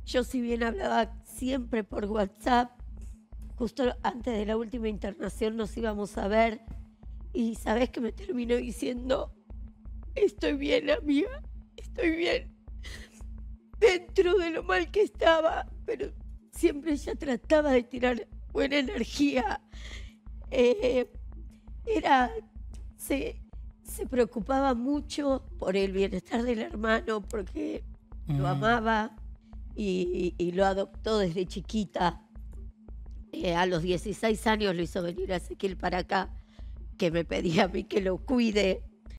Yo si bien hablaba siempre por WhatsApp, justo antes de la última internación nos íbamos a ver y sabés que me terminó diciendo, estoy bien, amiga, estoy bien, dentro de lo mal que estaba, pero siempre ella trataba de tirar buena energía. Eh, era, se, se preocupaba mucho por el bienestar del hermano, porque lo amaba y lo adoptó desde chiquita. A los 16 años lo hizo venir a Ezequiel para acá, que me pedía a mí que lo cuide.